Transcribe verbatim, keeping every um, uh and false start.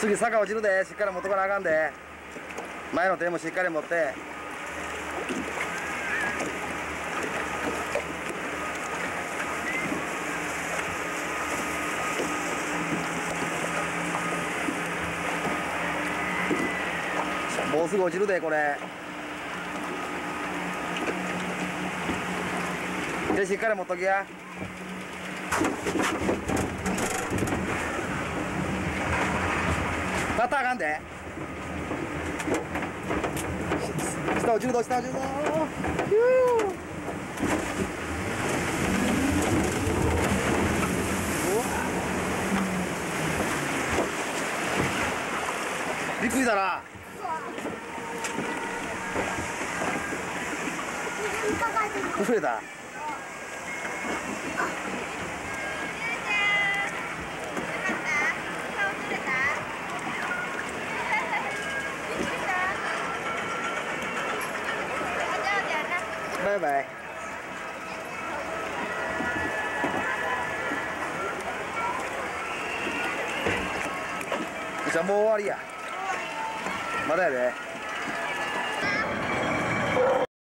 次坂落ちるで、しっかり持っとかなあかんで。前の手もしっかり持って。もうすぐ落ちるで、これ。手しっかり持っときや。立ったらあかんで。下落ちるぞ、下落ちるぞ。びっくりだな。増えた。バイバイ。じゃあもう終わりや。まだやで。